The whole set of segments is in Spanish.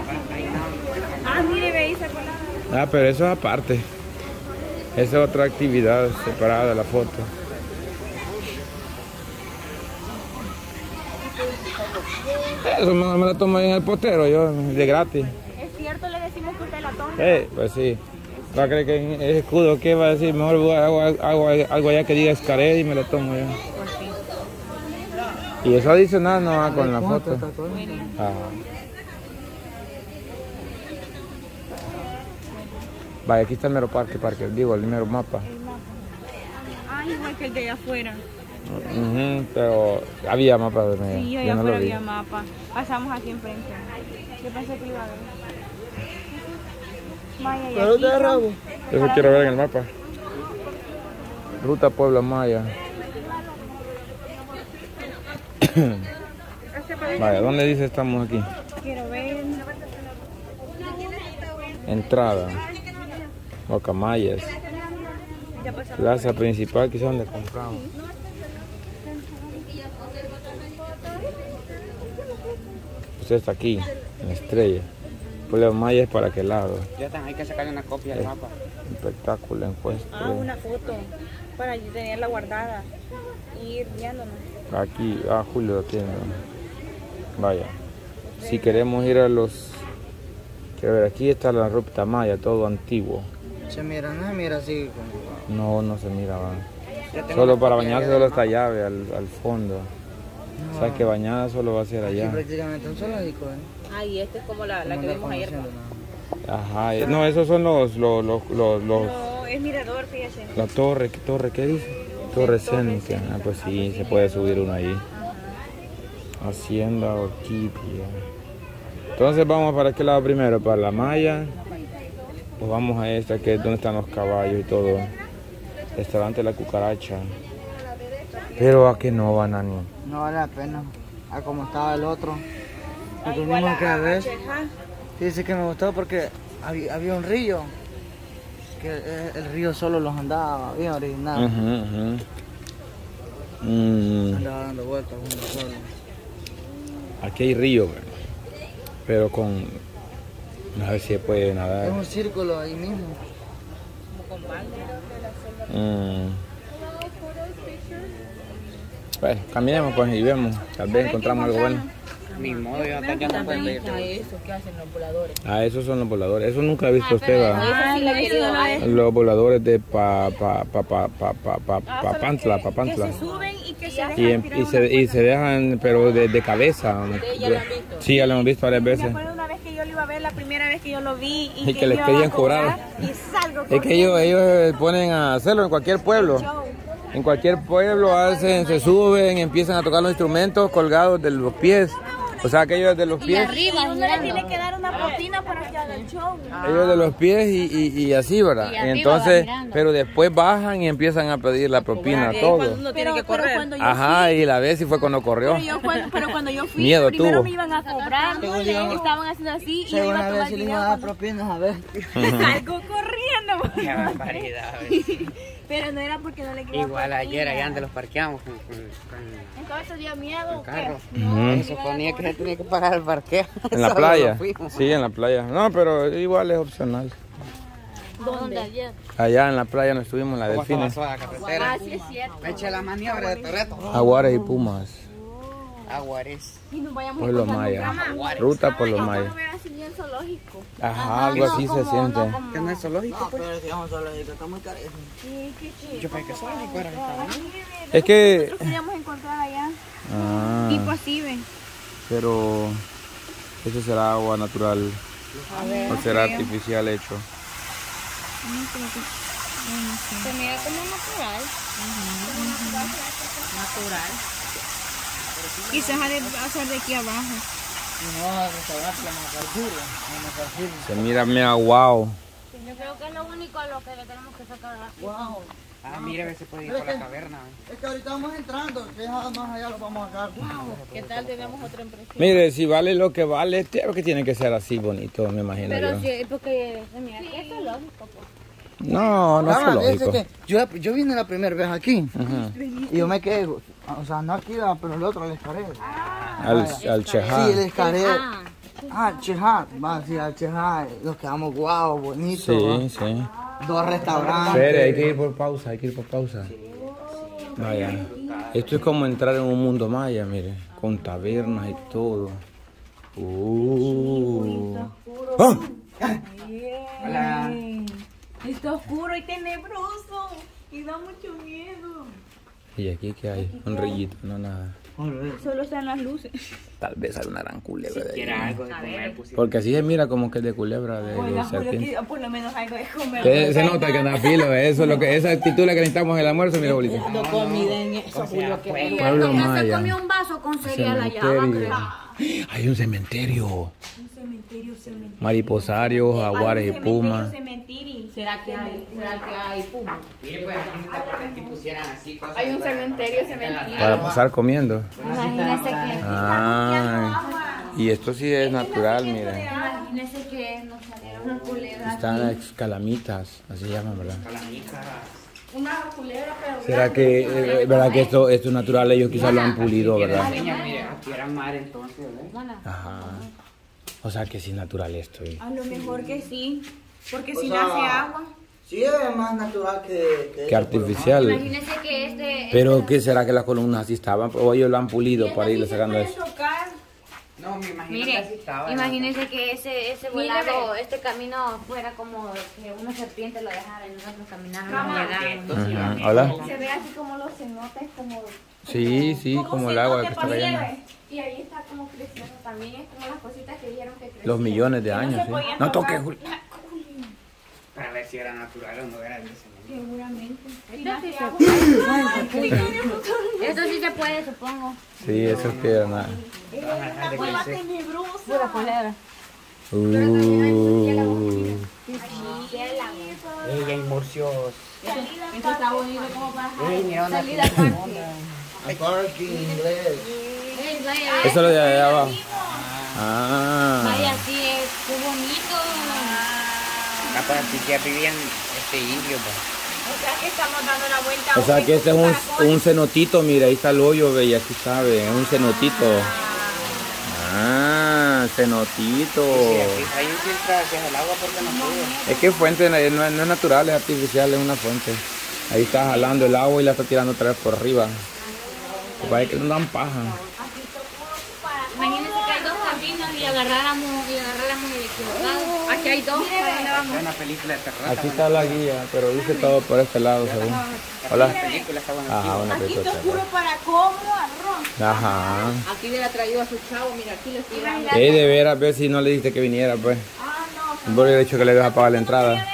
Ah, mire, ve ahí sacó la... Ah, pero eso es aparte. Esa es otra actividad separada de la foto. Eso me la tomo en el potero yo, de gratis. Es cierto, le decimos que usted la toma. Pues sí. Va a creer que es escudo, ¿qué va a decir? Mejor hago algo allá que diga Escaret y me lo tomo yo. Y eso adicional no va con la foto. Ah. Vaya, aquí está el mero parque, digo, el mero mapa. Ah, igual que el de allá afuera. Pero había mapa de medio. Sí, allá afuera había mapa. Pasamos aquí enfrente. Yo pensé que iba a ver. Maya, y aquí Eso quiero ver en el mapa. Ruta Puebla Maya. Vaya, ¿dónde dice estamos aquí? Quiero ver. Entrada. Guacamayas. Plaza principal, quizás donde compramos. Usted está aquí, en Estrella. Puebla Maya es para aquel lado. Ya están, hay que sacarle una copia del mapa. Espectáculo, encuesta. Ah, una foto. Para tenerla guardada. Y ir viéndonos. Aquí, Julio lo tiene. Vaya. Si queremos ir a los... Quiero ver, aquí está la ruta maya, todo antiguo. Se mira, no se mira así. No, no se mira, va. Solo para bañarse solo está llave al fondo. O sea que bañada solo va a ser allá. Aquí prácticamente un zoológico, ¿eh? Ah, y esta es como la que vimos ayer. Ajá, no, esos son los... No, es mirador, fíjese. La torre, ¿qué dice? Torre escénica. Ah, pues sí, se puede subir uno ahí. Hacienda Orquídea. Entonces vamos para qué lado primero, para la maya. Pues vamos a esta que es donde están los caballos y todo. Restaurante La Cucaracha. Pero a que no van a ni. No vale la pena. A como estaba el otro. El mismo que a ver. Dice que me gustó porque había un río. Que el río solo los andaba bien original. Andaba dando vueltas uno solo. Aquí hay río, pero con... A ver si se puede nadar. Es un círculo ahí mismo. Bueno, caminemos pues y vemos. Tal vez encontramos algo bueno. Ni modo, yo hasta ya no puedo ver. Eso que hacen los voladores. Ah, esos son los voladores. Eso nunca he visto usted, ¿va? Ah, la que Los voladores de Papantla. Que se suben y que se dejan Y se dejan, pero de cabeza. Ya lo han visto. Sí, ya lo hemos visto varias Me veces. acuerdo una vez que yo lo iba a ver, la primera vez que yo lo vi Y que les querían cobrar. Y salgo Es que ellos ponen a hacerlo en cualquier pueblo. En cualquier pueblo se suben, empiezan a tocar los instrumentos colgados de los pies. O sea, aquellos de los pies. Y uno le tiene que dar una propina para que haga el show. Ellos de los pies y así, ¿verdad? Y entonces, pero después bajan y empiezan a pedir la propina a todos. Pero cuando yo Ajá, y la vez sí fue cuando corrió. pero cuando yo fui, Miedo primero tuvo. me iban a cobrar, estaban haciendo así y yo iba a tomar si le video iba a dar cuando propinas, a ver. salgo corriendo. Qué barbaridad. Pero no era porque no le quería Igual propina. ayer allá donde los parqueamos con Entonces dio miedo. carro. Ujú. Se suponía que se tenía que pagar el parqueo. En la Solo playa. nos fuimos. Sí, en la playa. No, pero igual es opcional. ¿Dónde? Ayer. Allá en la playa nos estuvimos en la Delfines. La carretera. Ah, sí es cierto. Eche la maniobra de Toreto. Jaguares y Pumas. Aguares. Y nos vayamos Pueblo a Maya. Ruta Pueblo Maya. así bien zoológico. Ajá, algo así se siente. ¿Que no es zoológico? Pero si vamos zoológico, está muy caro. Sí, qué chido. Yo pensé que zoológico era. Es que... Nosotros queríamos encontrar allá. Ah, Tipo así, ven. pero eso será agua natural, no será artificial hecho. Se mira como natural. Natural. Quizás ha de hacer de aquí abajo. No, restaurante más duro. Se mira mea wow. Yo creo que es lo único a lo que le tenemos que sacar. Wow. Ah, mira, a ver si puede ir por la caverna. Es que ahorita vamos entrando, que más allá lo vamos a sacar. ¿Qué tal? Tenemos otra impresión. Mire, si vale lo que vale, creo que tiene que ser así bonito, me imagino Pero yo. sí, porque mira, esto es lógico, pues. No, no es lógico. Yo vine la primera vez aquí y yo me quedé, o sea, no aquí, pero el otro, el escaré. Al Chejá. Sí, el escaré. Ah, Chejá. Va a ir al Chejá. Nos quedamos guau, bonito. Sí, sí. 2 restaurantes. Espere, hay que ir por pausa, hay que ir por pausa. Vaya. Esto es como entrar en un mundo maya, mire. Con tabernas y todo. ¡Ah! Hola. Está oscuro y tenebroso. Y da mucho miedo. ¿Y aquí qué hay? Un rillito, no nada. Solo están las luces. Tal vez hay una gran culebra de ahí. Algo de comer, pues, Porque así se mira como que es de culebra, de serpiente. Por lo menos algo de comer. Se nota que anda filo, eso es lo que, esa actitud es la que necesitamos en el almuerzo, mira, bolita. No comida en eso, Julio, que Pueblo Ya se maya. comió un vaso con cereal allá, va, Cementerio. creo. Hay un cementerio. Mariposarios, jaguares y pumas. ¿Será que hay puma? mire, pues, aquí pusieran así cosas. Hay un cementerio. Para pasar comiendo. Imagínese que... Ah, y esto sí es natural, mira. Imagínese que nos saliera una culebra. Están las calamitas, así se llaman, ¿verdad? Una culebra, pero... ¿Será que, verdad que esto es natural? Ellos quizás lo han pulido, ¿verdad? Mire, aquí era mar entonces, ¿verdad? Ajá. O sea que sí es natural esto. A lo mejor que sí. Porque O si sea, nace agua. Sí, es más natural que Que artificial. Imagínese que este... Pero ¿qué será que las columnas así estaban? O ellos lo han pulido para irle sacando eso. Tocar. No, me imagino que Mire, así estaba. imagínese que ese volado, este camino fuera como que una serpiente lo dejara y nosotros camináramos y llegábamos. Ujú. Hola. Se ve así como los cenotes, como... Sí, sí, como el agua que está cayendo. Y ahí está como creciendo también, es como las cositas que dijeron que crecían. Los millones de años, sí. No toques, Juli. Para ver si era natural o no era de ese Seguramente. Esto sí se puede, supongo. Sí, eso es piedra, nada. Pura culebra. Ella y murcios. Esto está bonito como para Mira, una salir al parque. parking inglés. Eso es lo de allá abajo. Ah. Vaya, sí, es qué bonito. Capaz si ya vivían indios, pues. O sea que estamos dando la vuelta. O sea que este es un cenotito, mira, ahí está el hoyo, ve, y aquí sabe, es un cenotito. Ah, cenotito. Ahí filtra hacia el agua porque no pudo. Es que fuente no es natural, es artificial, es una fuente. Ahí está jalando el agua y la está tirando otra vez por arriba. Parece que no dan paja. Imagínense que hay dos caminos y agarráramos el equivocado. Aquí hay dos. ¿Para dónde vamos? Es una película de terror. Aquí está la guía, pero dice todo por este lado, según. Hola. La película está buena. Ajá, una Aquí película. está oscuro para cómo arroz. Ajá. Aquí hubiera traído a su chavo, mira, aquí lo estoy dando. De veras, ver si no le dijiste que viniera, pues. Yo le he dicho que le dejas pagar la entrada.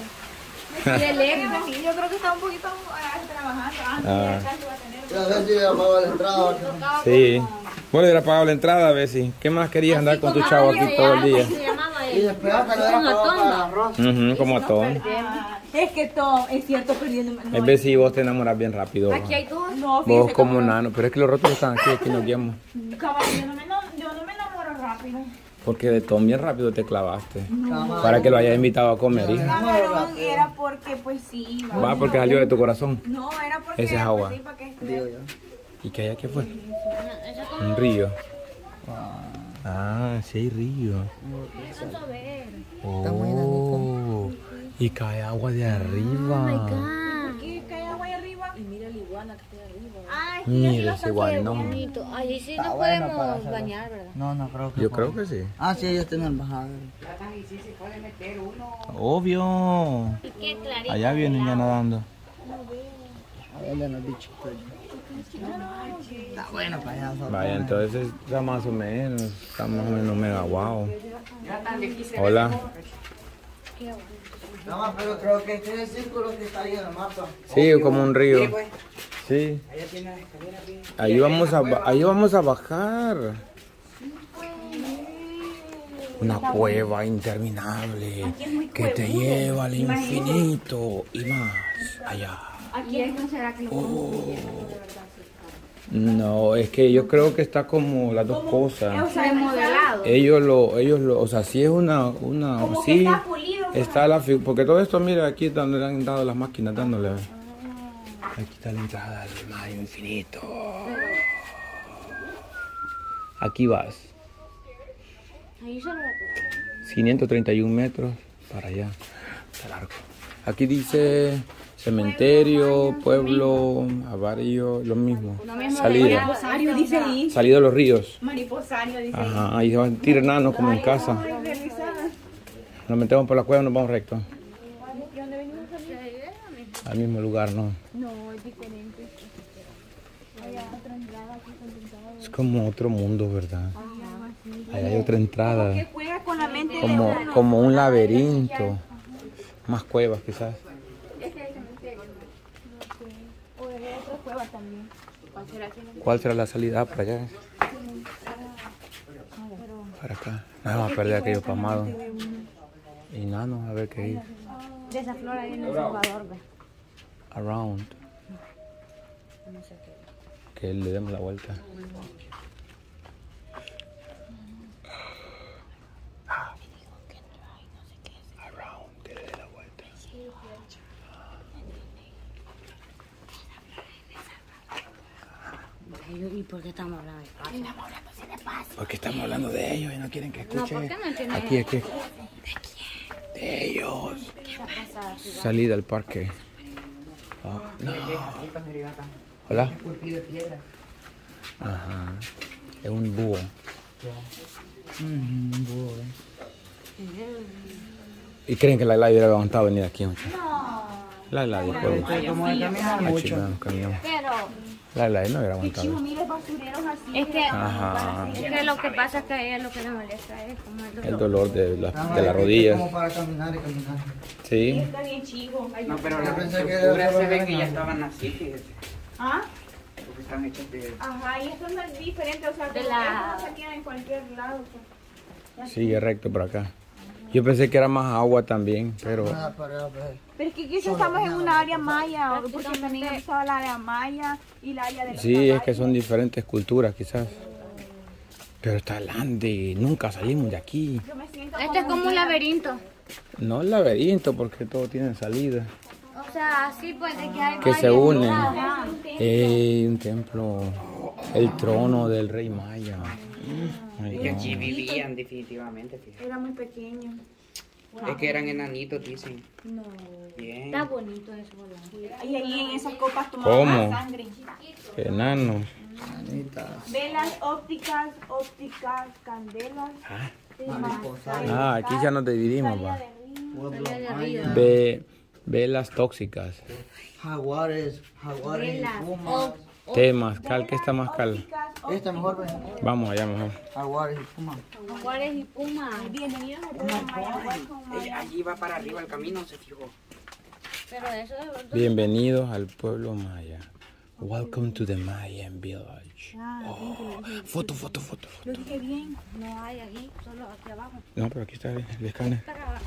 Yo creo que está un poquito trabajando. Ah. A ver si le pago la entrada. Sí. Vos le hubieras pagado la entrada, a ver si. ¿Qué más querías andar con tu chavo aquí todo el día? Se llamaba Y después hasta le hubiera pagado para el arroz. Ujú, como atón. Es que todo, es cierto, perdiendo. Es ver si vos te enamoras bien rápido. Aquí hay dos. No, Vos fíjese, como nano. Pero es que los rótulos están aquí nos guiamos. caballo, yo no me enamoro rápido. Porque de Tom bien rápido te clavaste. Para que lo hayas invitado a comer, hija. Camarón era porque, pues sí. Va, porque salió de tu corazón. No, era porque. Ese es agua. Pues, sí, para que Digo yo. ¿Y qué hay aquí fue? Un río. Ah, sí hay río. Oh, y cae agua de arriba. aquí cae agua ahí arriba. Y mira la iguana que está ahí arriba. Ay, Mira ese guanón. Bonito. Ahí sí nos bueno para podemos hacer- bañar, ¿verdad? No, no creo que. Yo creo que sí. Ah, sí, ellos tienen bajada. Obvio. Y qué clarito. Allá vienen ya nadando. Él en el bicho. Está bueno para allá. Vaya, entonces está más o menos. Está más o menos mega guau. Hola. No, pero creo que este es el círculo que está ahí en el mapa. Sí, como un río. Sí. Ella tiene las escaleras bien. Ahí vamos a bajar. Una cueva interminable que te lleva al infinito y más allá. Aquí es no será que lo No, es que yo creo que está como las dos cosas. remodelado. Ellos lo, o sea, sí es una, sí, está pulido, está la porque todo esto, mira, aquí es donde le han dado las máquinas dándole. Aquí está la entrada al mar infinito. Aquí vas. Ahí se lo... 531 metros para allá. Está largo. Aquí dice cementerio, pueblo, barrio, lo mismo. Salida. Mariposario dice ahí. Salida de los ríos. Mariposario dice ahí. Ajá, ahí se van a tirar enanos como en casa. Nos metemos por la cueva y nos vamos recto. ¿De dónde venimos a Al mismo lugar, ¿no? No, es diferente. Es como otro mundo, ¿verdad? Ahí hay otra entrada. Que juega con la mente de Como, uno. como un laberinto. Más cuevas, quizás. O de otras cuevas también. ¿Cuál será la salida? Para allá. Para acá. Nada más perder aquello pamado. Y nanos, a ver qué ir. De esa flor ahí en El Salvador, ve. Around. Que le demos la vuelta. Around, que le dé la vuelta. ¿Y por qué estamos hablando de paz? Porque estamos hablando de ellos y no quieren que escuche. ¿por qué no entienden? Aquí, aquí. De ellos. Salida al parque. Ah, no. Hola. Ajá. Es un búho. Un búho. ¿Y creen que la Eladia hubiera aguantado venir aquí? Mucho? No. La Eladia fue. Como de caminar mucho. Pero La Eladia no hubiera aguantado. Miles basureros así. es que, Ajá. es que lo que pasa es que a ella lo que le molesta es como El dolor de la rodilla. Como para caminar y caminar. Sí. Está bien chivo. No, pero las pensé que estructuras era se ve solo que ya una. estaban así, fíjese. ¿Ah? Porque están hechas de... Ajá, y esto no es diferente, o sea, De como la- que esto se queda en cualquier lado. Pues. Sigue recto por acá. Yo pensé que era más agua también, pero Nada para ver. Pero es que quizás estamos en una área maya, porque también estaba la área maya y la área de los sí, es que caballos. son diferentes culturas quizás. Pero está grande, nunca salimos de aquí. Yo me siento Este es como un laberinto. No el laberinto, porque todo tiene salida. O sea, así pues de que hay Que se varios unen. lugares. Un templo, el trono del rey maya. Ay, Que no. aquí vivían definitivamente, fíjese. Era muy pequeño. Es que eran enanitos, dicen. No. Bien. Está bonito eso, ¿verdad? Y ahí en esas copas tomaban ¿Cómo? sangre. Enano. Manitas. Velas ópticas, candelas. Ah, aquí ya nos dividimos, va. Velas tóxicas. Jaguares y pumas. Té, mezcal, ¿qué está mezcal? Esta mejor, ve. Vamos allá mejor. Jaguares y pumas. Jaguares y pumas. Bienvenidos a Pueblo Maya. Welcome, Maya. Allí va para arriba el camino, se fijó. Pero eso de verdad. Bienvenidos al pueblo maya. Welcome to the Mayan village. Foto, foto, foto, foto. Lo dije bien. No hay aquí, solo aquí abajo. No, pero aquí está el escáner. Para,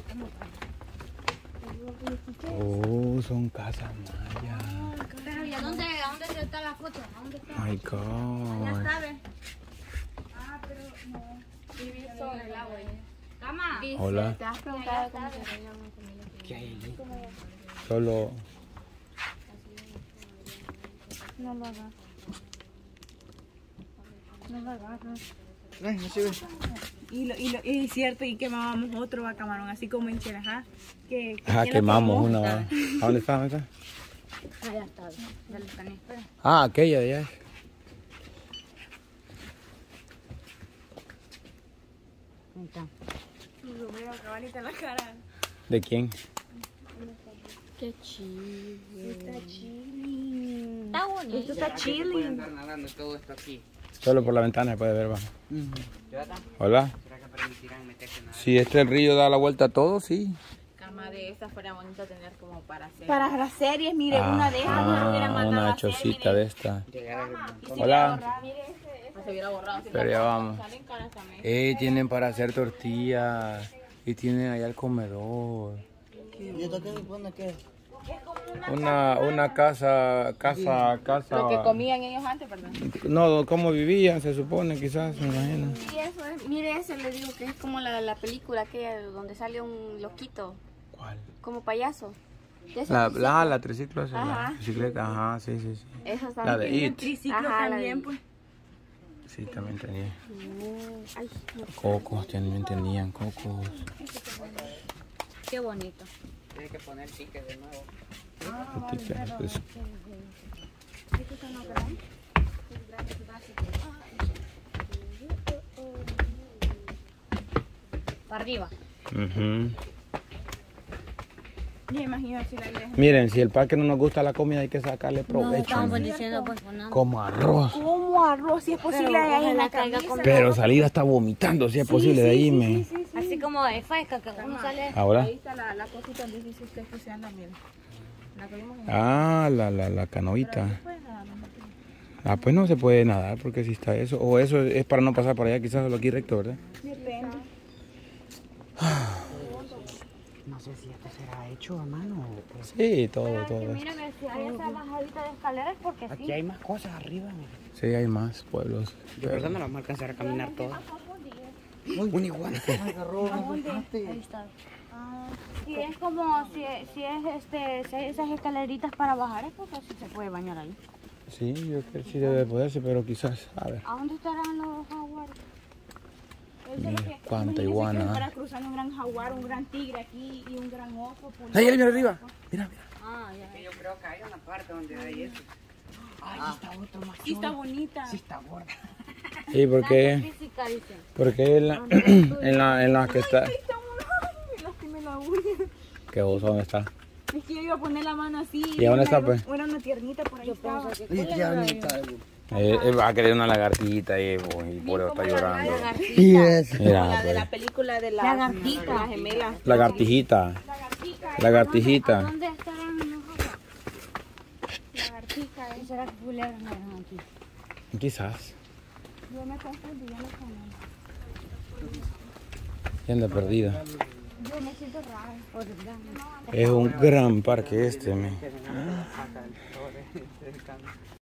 Oh, son casas mayas. pero ¿y a dónde está la foto? ¿A dónde está? My God. ¿Sabes? Ah, pero no. Vivir sobre el agua. Cama. Hola. ¿Te has preguntado cómo se ¿Qué hay allí? Solo No lo hagas. No lo hagas. No se ve. Y es cierto, y quemábamos otro a camarón, así como en Chelajá. ajá, quemamos una. ¿Va? ¿A dónde está? ¿Dónde está? Allá está. Ya lo escaneé. Espera. Ah, aquella de allá. Ahí está. Lo veo cabalita en la cara. ¿De quién? Qué chido. Está chilling. Está bonito. Esto está ¿Será que se puede chilling. andar nadando todo esto aquí? Solo por la ventana se puede ver, va. ¿Jonathan? Hola. ¿Será que permitirán meterse nada? Si el río da la vuelta a todo, sí. Cama de estas fuera bonito tener como para hacer. Para las series, mire, una de esas no hubiera mandado una a hacer, chocita mire. de esta. Llegar al balcón. Hola. Se hubiera borrado. Si Pero ya vamos. salen caras también. Tienen para hacer tortillas. Y tienen allá el comedor. ¿Y esto qué se pone qué? Una casa. Lo que comían ellos antes, perdón. No, cómo vivían, se supone, quizás, me imagino. Y eso es, mire ese, le digo que es como la película aquella donde sale un loquito, ¿Cuál? como payaso. De esos La triciclo esa, la Ajá. bicicleta, ajá, sí. Esos La de también. It. Triciclo Ajá, la también, de- pues. Sí, también tenía. Cocos, también tenían cocos. Qué bonito. Tienes que poner ticket de nuevo. Pues, Para arriba. ujú. Yo imagino si la iglesia. Miren, si el parque no nos gusta la comida, hay que sacarle provecho. Estamos diciendo pues con nada. Como arroz. ¿Cómo arroz? Si es posible ahí en la caiga camisa. Pero salir hasta vomitando, si es posible, de ahí me... Así como de fresca que uno sale. Ahora. Ahí está la cosita donde dice usted que se anda, mira. La que vimos en Ah, la canoita. Ah, pues no se puede nadar porque si está eso. O eso es para no pasar por allá, quizás solo aquí recto, ¿verdad? Depende. No sé si esto será hecho a mano o pues. Sí, todo. Mira que si hay esa bajadita de escaleras porque sí. Aquí hay más cosas arriba, mira. Sí, hay más pueblos. De verdad no la vamos a alcanzar a caminar todo. Un igual. Ahí está. Si es como, si hay esas escaleritas para bajar, es porque así se puede bañar ahí. Sí, yo creo que sí debe poderse, pero quizás, a ver. ¿A dónde estarán los jaguares? Mira, cuánta Imagínense que iguana. fuera cruzando un gran jaguar, un gran tigre aquí y un gran oso. Pues, ¡Ahí, mira arriba! Mira. Ah, ya. Yo creo que hay una parte donde hay eso. Ay, está otro más. sí está bonita. Sí está gorda. Sí, porque, Física, dicen. porque en la que está... Ay, está muy... Me lastimé la uña. ¿Qué oso dónde está? Es que yo iba a poner la mano así. ¿Y a dónde está, pues? Era una tiernita por ahí estaba. Y tiernita. Él va a querer una lagartija y por eso está llorando. Y es. Mira, la de la pues. película de la gemela. Lagartijita. Lagartijita. ¿Dónde estarán los jaguares? Lagartija, ¿Será que culebras no eran aquí? Quizás. yo me confundí, yo no conozco. Y anda perdida. Yo me siento rara. Es un gran parque este, me.